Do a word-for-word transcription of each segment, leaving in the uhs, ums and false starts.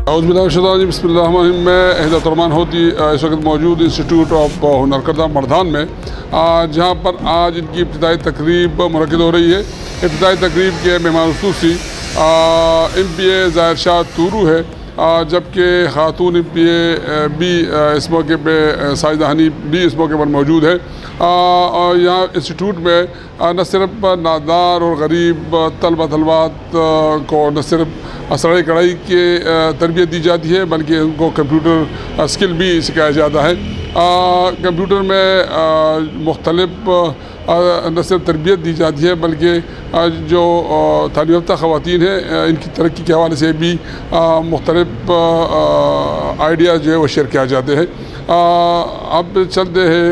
اعوذ باللہ من الشیطان الرجیم، بسم اللہ الرحمن الرحیم۔ میں اہدیت الرحمان ہوتی اس وقت موجود انسٹیٹیوٹ آف ہنر کردہ مردان میں، جہاں پر آج ان کی ابتدائی تقریب منعقد ہو رہی ہے۔ ابتدائی تقریب کے مہمان خصوصی ایم پی اے ظاہر شاہ تورو ہے، جبکہ خاتون ایم پی اے بھی اس موقع پہ ساجدہ حنیف بھی اس موقع پر موجود ہے۔ اور یہاں انسٹیٹیوٹ میں نہ صرف نادار اور غریب طلبہ طلبات کو نہ صرف سڑائی کڑھائی کی تربیت دی جاتی ہے، بلکہ ان کو کمپیوٹر اسکل بھی سکھایا جاتا ہے۔ کمپیوٹر میں مختلف نہ صرف تربیت دی جاتی ہے، بلکہ جو تعلیم یافتہ خواتین ہیں ان کی ترقی کے حوالے سے بھی مختلف آئیڈیاز جو ہے وہ شیئر کیا جاتے ہیں۔ اب چلتے ہیں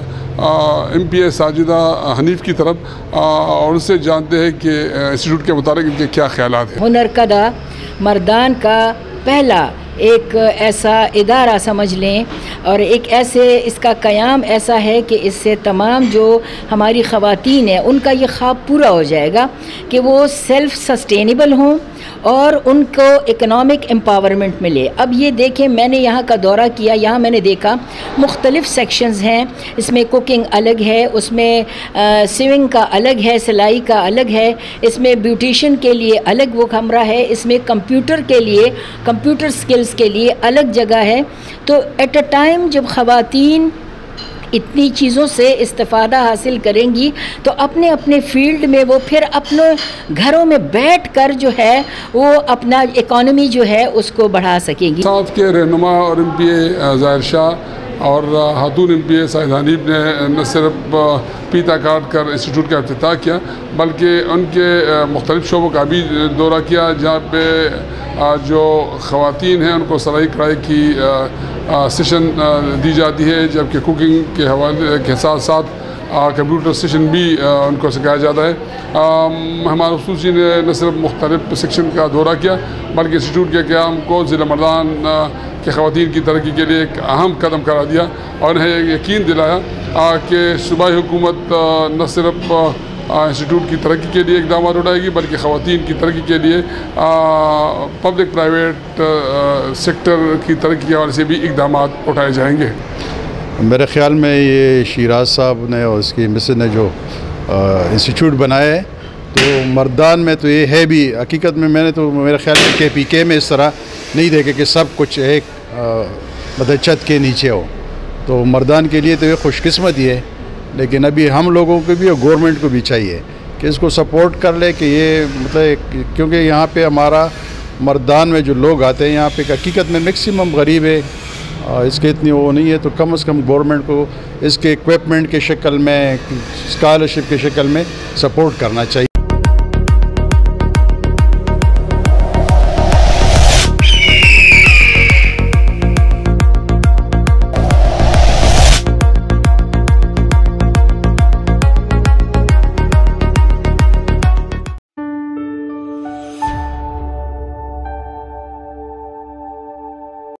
M P A Sajida Hanif کی طرف اور ان سے جانتے ہیں کہ انسٹیٹیوٹ کے متعلق ان کے کیا خیالات ہیں۔ ہنر کدہ مردان کا پہلا ایک ایسا ادارہ سمجھ لیں، اور ایک ایسے اس کا قیام ایسا ہے کہ اس سے تمام جو ہماری خواتین ہیں ان کا یہ خواب پورا ہو جائے گا کہ وہ سیلف سسٹینیبل ہوں اور ان کو اکنامک امپاورمنٹ ملے۔ اب یہ دیکھیں، میں نے یہاں کا دورہ کیا، یہاں میں نے دیکھا مختلف سیکشنز ہیں۔ اس میں کوکنگ الگ ہے، اس میں سیونگ کا الگ ہے، سلائی کا الگ ہے، اس میں بیوٹیشن کے لیے الگ وہ کمرہ ہے، اس میں کمپیوٹر کے لیے کمپیوٹر سکلز کے لیے الگ جگہ ہے۔ تو ایٹ اے ٹائم جب خواتین اتنی چیزوں سے استفادہ حاصل کریں گی تو اپنے اپنے فیلڈ میں وہ پھر اپنے گھروں میں بیٹھ کر جو ہے وہ اپنا اکانومی جو ہے اس کو بڑھا سکیں گی۔ ساتھ کے رہنما اور ایم پی اے ظاہر شاہ اور خاتون M P A Sajida Hanif نے نہ صرف پیتا کاٹ کر انسٹیٹیوٹ کا افتتاح کیا، بلکہ ان کے مختلف شعبوں کا بھی دورہ کیا، جہاں پہ جو خواتین ہیں ان کو سلائی کڑھائی کی سیشن دی جاتی ہے، جبکہ کوکنگ کے حوالے کے ساتھ ساتھ کمپیوٹر سیشن بھی ان کو سکھایا جاتا ہے۔ مہمان خصوصی نے نہ صرف مختلف سیکشن کا دورہ کیا، بلکہ انسٹیٹیوٹ کے قیام کو ضلع مردان کے خواتین کی ترقی کے لیے ایک اہم قدم قرار دیا اور انہیں یقین دلایا کہ صوبائی حکومت نہ صرف انسٹیٹیوٹ کی ترقی کے لیے اقدامات اٹھائے گی، بلکہ خواتین کی ترقی کے لیے پبلک پرائیویٹ سیکٹر کی ترقی کے حوالے سے بھی اقدامات اٹھائے جائیں گے۔ میرے خیال میں یہ شیراز صاحب نے اور اس کی مسز نے جو انسٹیٹیوٹ بنایا ہے تو مردان میں تو یہ ہے بھی، حقیقت میں میں نے تو میرے خیال میں کے پی کے میں اس طرح نہیں دیکھے کہ سب کچھ ایک مطلب چھت کے نیچے ہو، تو مردان کے لیے تو یہ خوش قسمتی ہے، لیکن ابھی ہم لوگوں کو بھی اور گورنمنٹ کو بھی چاہیے کہ اس کو سپورٹ کر لے کہ یہ مطلب کیونکہ یہاں پہ ہمارا مردان میں جو لوگ آتے ہیں یہاں پہ حقیقت میں میکسیمم غریب ہے، اس کے اتنی وہ نہیں ہے، تو کم از کم گورنمنٹ کو اس کے اکوپمنٹ کے شکل میں، اسکالرشپ کے شکل میں سپورٹ کرنا چاہیے۔